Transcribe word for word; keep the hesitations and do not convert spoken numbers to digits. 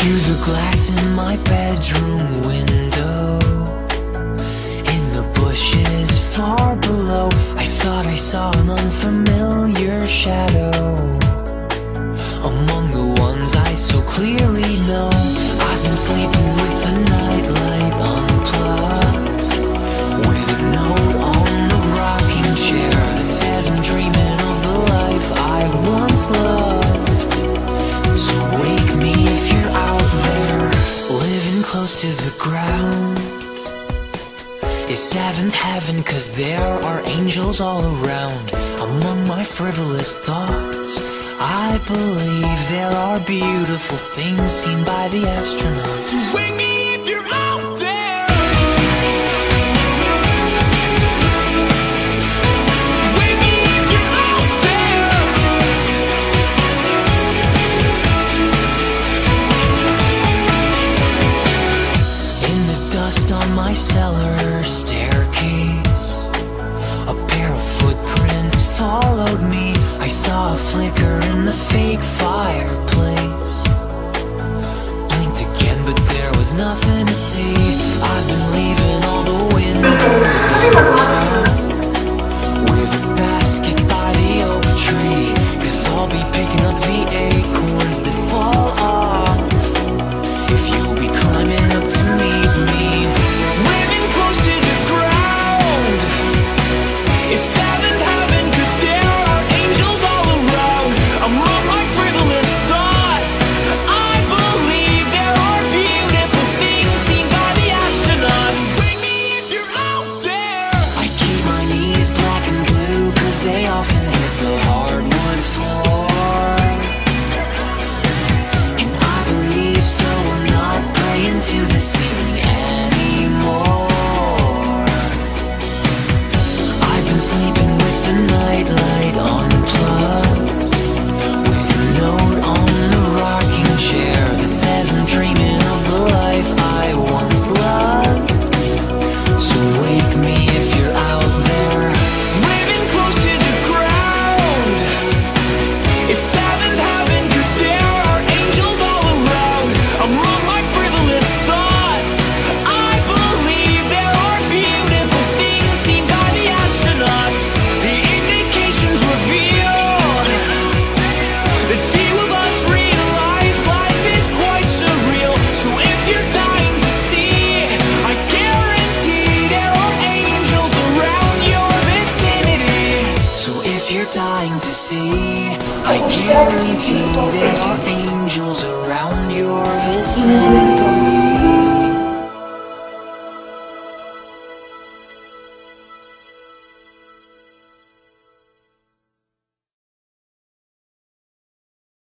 through the glass in my bedroom window. In the bushes far below, I thought I saw an unfamiliar shadow. Among the ones I so clearly know, I've been sleeping with the nightlight unplugged, with a note on the rocking chair that says I'm dreaming of the life I once loved. So wake me if you're out there, living close to the ground. Is seventh heaven, 'cause there are angels all around. Among my frivolous thoughts, I believe there are beautiful things seen by the astronauts. So wake me if you're out there. Wake me if you're out there. In the dust on my cellar staircase, a pair of footprints followed me. I saw a flicker in the fake fireplace. Blinked again, but there was nothing to see. I've been leaving all the windows unlocked, with a basket by the oak tree, 'cause I'll be picking up the acorns that fall off, if you'll be climbing up to meet me. Living close to the ground is seventh heaven, 'cause there are angels all around. Among my frivolous thoughts, I believe there are beautiful things seen by the astronauts. Wake me if you're out there. I keep my knees black and blue, 'cause they often hit the hardwood floor. And I believe so, I'm not praying to the ceiling anymore. I've been sleeping with the nightlight unplugged, with a note on the rocking chair that says I'm dreaming of the life I once loved. So wake me if you're out there. Living close to the ground is seventh heaven, 'cause there are angels all around. Among my frivolous thoughts, I believe there are beautiful things seen by the astronauts. The indications reveal that few of us realize life is quite surreal. So if you're dying to see, I guarantee there are angels around your vicinity. So if you're dying to see, I guarantee there are angels around your vicinity.